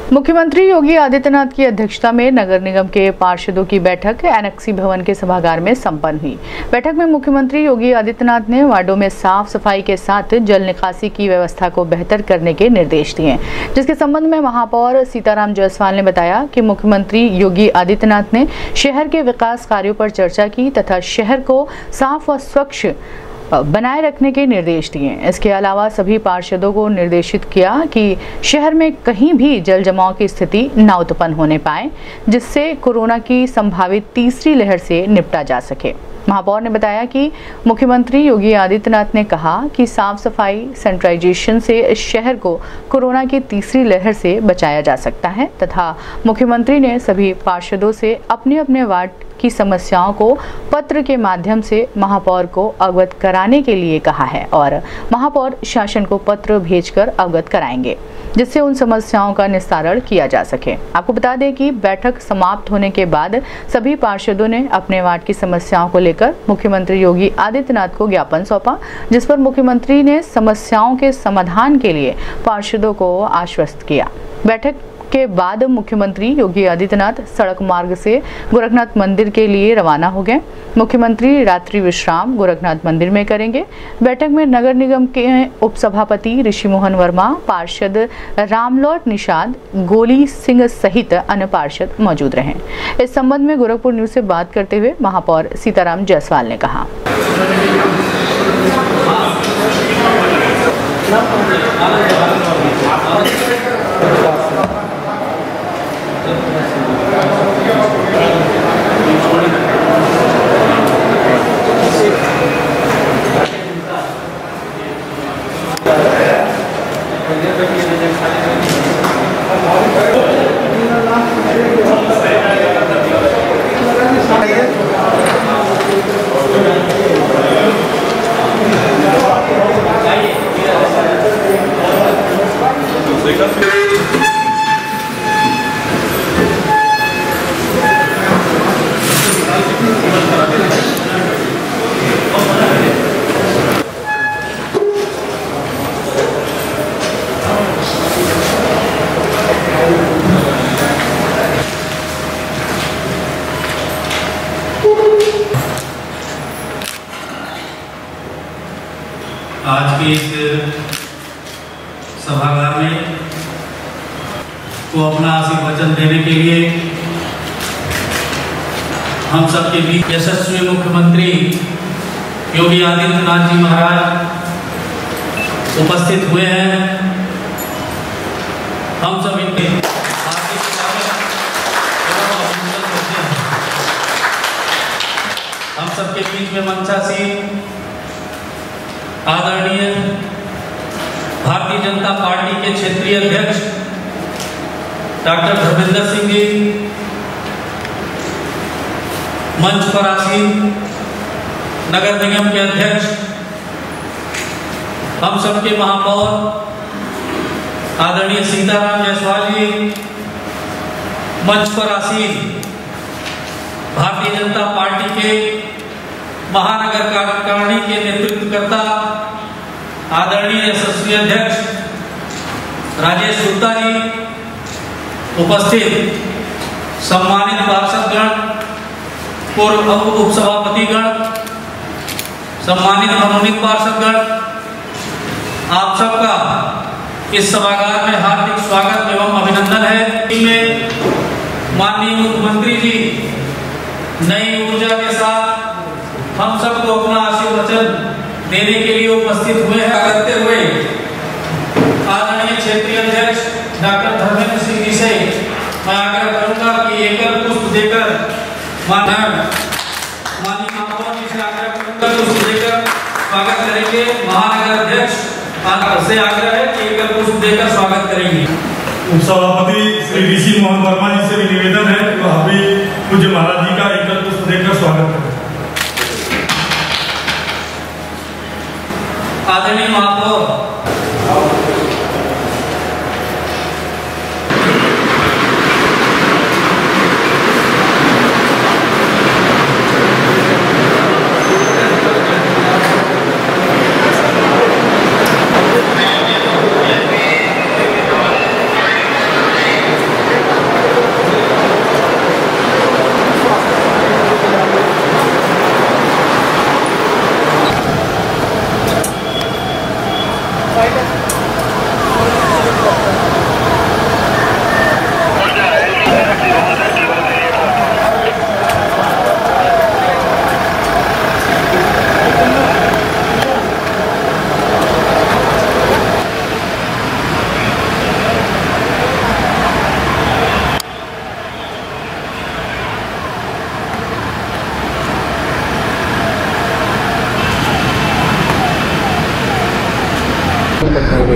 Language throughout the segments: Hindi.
मुख्यमंत्री योगी आदित्यनाथ की अध्यक्षता में नगर निगम के पार्षदों की बैठक एनेक्सी भवन के सभागार में संपन्न हुई। बैठक में मुख्यमंत्री योगी आदित्यनाथ ने वार्डों में साफ सफाई के साथ जल निकासी की व्यवस्था को बेहतर करने के निर्देश दिए, जिसके संबंध में महापौर सीताराम जायसवाल ने बताया कि मुख्यमंत्री योगी आदित्यनाथ ने शहर के विकास कार्यों पर चर्चा की तथा शहर को साफ व स्वच्छ बनाए रखने के निर्देश दिए। इसके अलावा सभी पार्षदों को निर्देशित किया कि शहर में कहीं भी जल जमाव की स्थिति न उत्पन्न होने पाए, जिससे कोरोना की संभावित तीसरी लहर से निपटा जा सके। महापौर ने बताया कि मुख्यमंत्री योगी आदित्यनाथ ने कहा कि साफ सफाई सैनिटाइजेशन से शहर को कोरोना की तीसरी लहर से बचाया जा सकता है तथा मुख्यमंत्री ने सभी पार्षदों से अपने अपने वार्ड की समस्याओं को पत्र के माध्यम से महापौर को अवगत कराने के लिए कहा है और महापौर शासन को पत्र भेजकर अवगत कराएंगे, जिससे उन समस्याओं का निस्तारण किया जा सके। आपको बता दें कि बैठक समाप्त होने के बाद सभी पार्षदों ने अपने वार्ड की समस्याओं को लेकर मुख्यमंत्री योगी आदित्यनाथ को ज्ञापन सौंपा, जिस पर मुख्यमंत्री ने समस्याओं के समाधान के लिए पार्षदों को आश्वस्त किया। बैठक के बाद मुख्यमंत्री योगी आदित्यनाथ सड़क मार्ग से गोरखनाथ मंदिर के लिए रवाना हो गए। मुख्यमंत्री रात्रि विश्राम गोरखनाथ मंदिर में करेंगे। बैठक में नगर निगम के उपसभापति ऋषि मोहन वर्मा, पार्षद रामलौट निषाद, गोली सिंह सहित अन्य पार्षद मौजूद रहे। इस संबंध में गोरखपुर न्यूज से बात करते हुए महापौर सीताराम जायसवाल ने कहा। आज के इस सभागार में को अपना आशीर्वचन देने के लिए हम सबके बीच यशस्वी मुख्यमंत्री योगी आदित्यनाथ जी महाराज उपस्थित हुए हैं। हम सब इनके हार्दिक स्वागत एवं अभिनंदन करते हैं। हम सबके बीच में मंचासीन आदरणीय भारतीय जनता पार्टी के क्षेत्रीय अध्यक्ष डॉक्टर धर्मेंद्र सिंह जी, मंच पर आसीन नगर निगम के अध्यक्ष, हम सबके महापौर आदरणीय सीताराम जायसवाल जी, मंच पर आसीन भारतीय जनता पार्टी के महानगर कार्यकारिणी के नेतृत्वकर्ता आदरणीय यशस्वी अध्यक्ष राजेश गुप्ता जी, उपस्थित सम्मानित पार्षदगण, पूर्व उपसभापतिगण, सम्मानित मनोनीत पार्षदगण, आप सबका इस सभागार में हार्दिक स्वागत एवं अभिनंदन है। इसमें माननीय मुख्यमंत्री जी नई ऊर्जा के साथ हम सबको अपना आशीर्वचन देने के लिए उपस्थित हुए हैं। करते हुए आदरणीय क्षेत्रीय अध्यक्ष डॉक्टर धर्मेंद्र सिंह जी से मैं आग्रह करूंगा कि एकल पुष्प देकर माननीय महापौर जी से आग्रह करूंगा पुष्प देकर स्वागत करेंगे। महानगर अध्यक्ष से आग्रह है कि एकल पुष्प देकर स्वागत करेंगे। उपसभापति श्री ऋषि मोहन वर्मा जी से भी निवेदन है कि वह भी पूज्य महाराज जी का एकल पुष्प देकर स्वागत करें। आदरणीय महापौर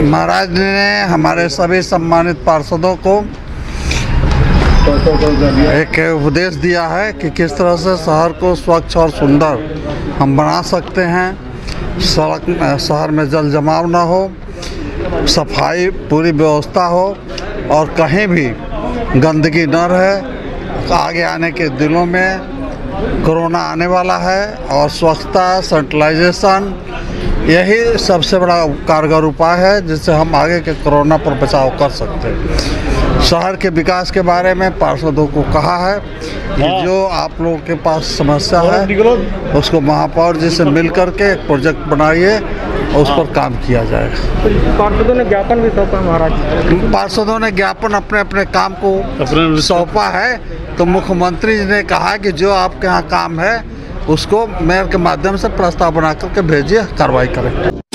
महाराज ने हमारे सभी सम्मानित पार्षदों को एक उपदेश दिया है कि किस तरह से शहर को स्वच्छ और सुंदर हम बना सकते हैं। शहर में जल जमाव ना हो, सफाई पूरी व्यवस्था हो और कहीं भी गंदगी न रहे। आगे आने के दिनों में कोरोना आने वाला है और स्वच्छता, सैनिटाइजेशन यही सबसे बड़ा कारगर उपाय है जिससे हम आगे के कोरोना पर बचाव कर सकते हैं। शहर के विकास के बारे में पार्षदों को कहा है कि जो आप लोगों के पास समस्या है उसको महापौर जी से मिल करके एक प्रोजेक्ट बनाइए और उस पर काम किया जाएगा। पार्षदों ने ज्ञापन भी सौंपा महाराज। पार्षदों ने ज्ञापन अपने अपने काम को सौंपा है, तो मुख्यमंत्री जी ने कहा कि जो आपके यहाँ काम है उसको मेयर के माध्यम से प्रस्ताव बना करके भेजिए, कार्रवाई करें।